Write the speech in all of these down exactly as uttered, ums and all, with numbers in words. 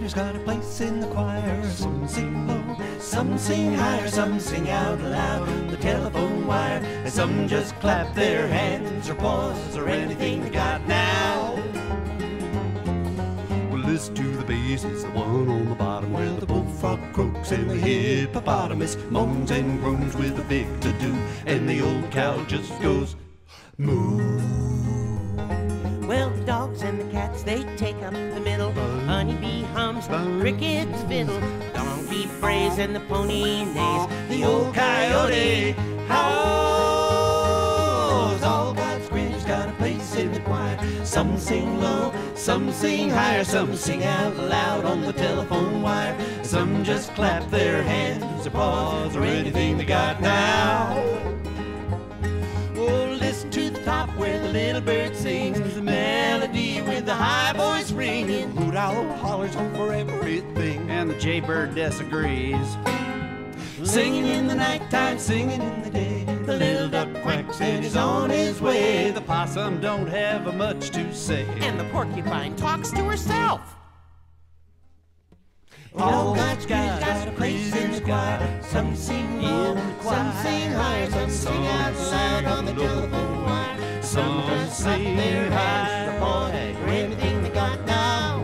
Screamers got a place in the choir. Some sing low, some sing higher, some sing out loud on the telephone wire, and some just clap their hands or pause or anything they got now. Well, listen to the bass, it's the one on the bottom where the bullfrog croaks and the hippopotamus moans and groans with a big to-do, and the old cow just goes moo. Well, the dogs and the cats, they take up the middle. Honeybee hums, crickets fiddle, donkey brays and the pony neighs. The old coyote howls. All God's creatures got a place in the choir. Some sing low, some sing higher, some sing out loud on the telephone wire. Some just clap their hands or paws or anything they got now. Oh, listen to the top where the little bird sings the melody with the high voice ringing. Hoot owl hollers over everything, And the jaybird disagrees. singing in the nighttime, singing in the day. The little duck quacks and he's on his way. The possum don't have much to say. And the porcupine talks to herself. All God's creatures got a place in the choir. Some sing low, some sing higher, some sing out loud on the telephone wire. Some just clap their hands or paws or anything they got now.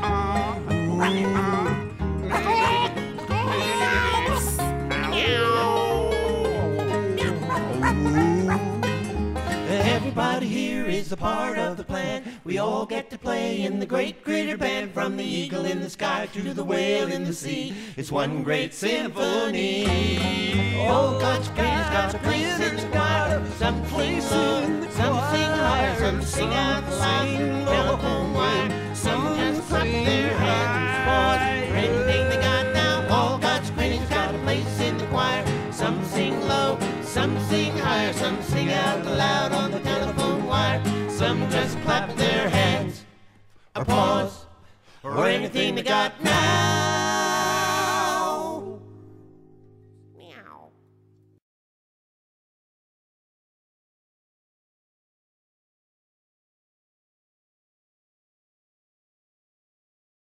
Everybody here is a part of the plan. We all get to play in the great critter band, from the eagle in the sky to the whale in the sea. It's one great symphony. All God's creatures got a place in the choir. Some sing low, some sing higher, some sing out loud on the telephone wire. Some just clap their hands, paws, or anything they got now. All God's creatures got a place in the choir. Some sing low, some sing higher, some sing out loud on the telephone wire. Some just clap their hands or paws or anything they got now. Meow.